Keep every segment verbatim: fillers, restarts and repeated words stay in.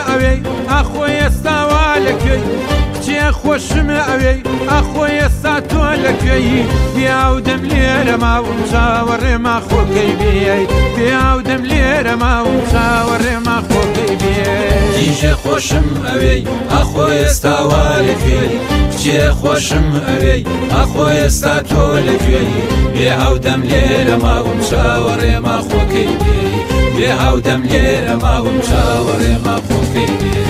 ئەوەی ئاخۆی ئێستا وا لەکوێی کچێ خۆشم ئەوەی ئاخۆی ئێستا تۆ لەکوێی پیاو دەم لێرە ماوم چاوەڕێما خۆکەی بێی پیاو دەم لێرە ماوم چاوەڕێما خۆکەی بێی کیژێ خۆشم ئەوەی ئاخۆی ئێستا وا لەکوێی کچێ خۆشم ئەوەی ئاخۆی ئێستا تۆ لەکوێی بێ هاودەم لێرە ماوم چاوەڕێما خۆکەی بێی بێ هاودەم لێرە ماوم چاوەڕێما خۆکەی بێی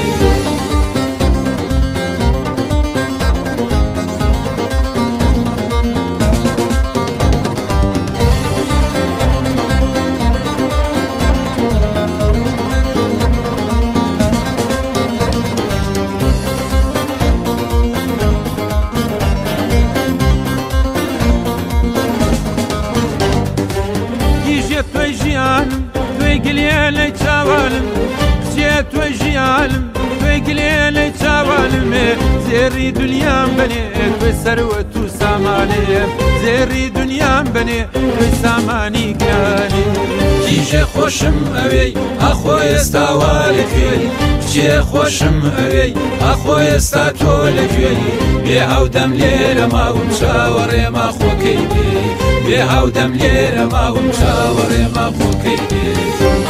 توی ژیانم توی گلێ لەی چاوانم کچێ توی ژیانم توی گلێ لەی چاوانمێ زێڕی دنیام بنێ توی سەروەت و سامانێ زێڕی دنیام بنێ توی سامانی گرانێ کیژێ خۆشم ئەوەی ئاخۆی ئێستا وا لەکوێی کچێ خۆشم ئەوەی ئاخۆی ئێستا تۆ لەکوێی بێ هاودەم لێرە ماوم چاوەڕێما خۆکەی بێی بێ هاودەم لێرە ماوم چاوەڕێما خۆکەی بێی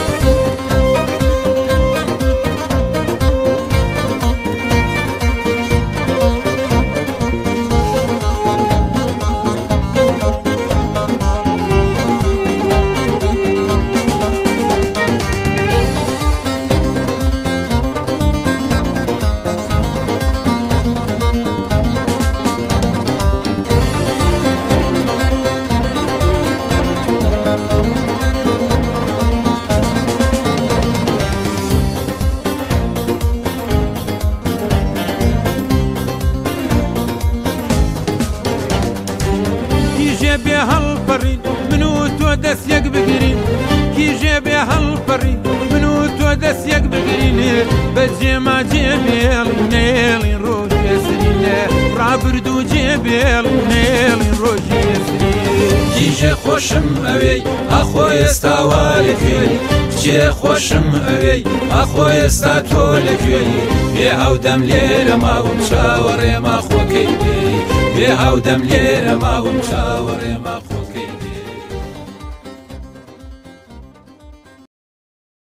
بێ هەڵپەڕین من و تۆ دەست یەک بگرین کیژێ بێ پەڕی من و تۆ دەست یەک بگرینێ بە جێما جێبێڵی نێڵین ڕۆژی ئێسرینێ ڕابردوو جێبێڵی نێڵین ڕۆژی ئێسرینێ کیژێ خۆشم ئەوەی ئاخۆی ئێستا وا لەکوێی کچێ خۆشم ئەوەی ئاخۆی ئێستا تۆ لەکوێی بێ هاودەم لێرە ماوم چاوەڕێما خۆکەی بێی بێ هاودەم لێرە ماوم چاوەڕێما خۆ